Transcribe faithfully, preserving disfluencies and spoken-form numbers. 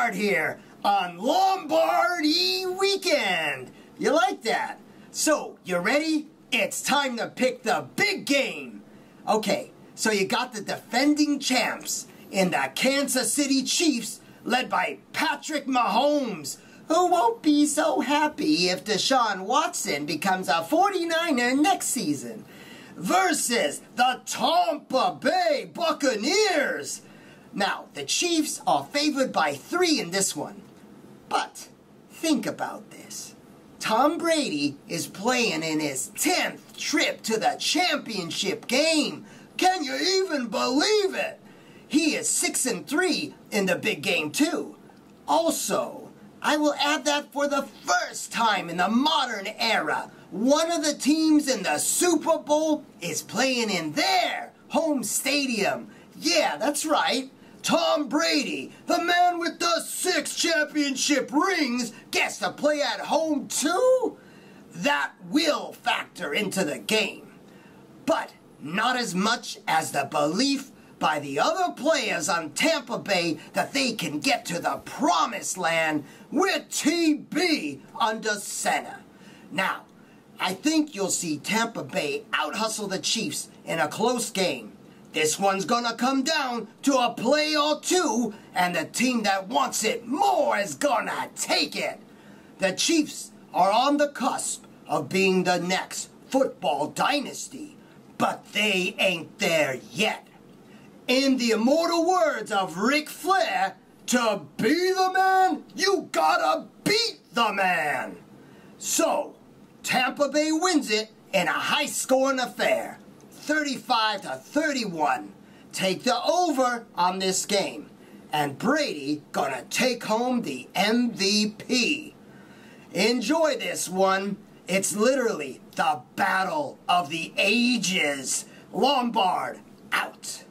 Lombard here on Lombardy Weekend. You like that? So, you ready? It's time to pick the big game. Okay, so you got the defending champs in the Kansas City Chiefs, led by Patrick Mahomes, who won't be so happy if Deshaun Watson becomes a forty-niner next season, versus the Tampa Bay Buccaneers. Now, the Chiefs are favored by three in this one. But think about this. Tom Brady is playing in his tenth trip to the championship game. Can you even believe it? He is six and three in the big game too. Also, I will add that for the first time in the modern era, one of the teams in the Super Bowl is playing in their home stadium. Yeah, that's right. Tom Brady, the man with the six championship rings, gets to play at home too? That will factor into the game. But not as much as the belief by the other players on Tampa Bay that they can get to the promised land with T B under center. Now, I think you'll see Tampa Bay out-hustle the Chiefs in a close game. This one's gonna come down to a play or two, and the team that wants it more is gonna take it. The Chiefs are on the cusp of being the next football dynasty, but they ain't there yet. In the immortal words of Ric Flair, to be the man, you gotta beat the man. So, Tampa Bay wins it in a high-scoring affair, thirty-five to thirty-one. Take the over on this game, and Brady gonna take home the M V P. Enjoy this one. It's literally the battle of the ages. Lombard out.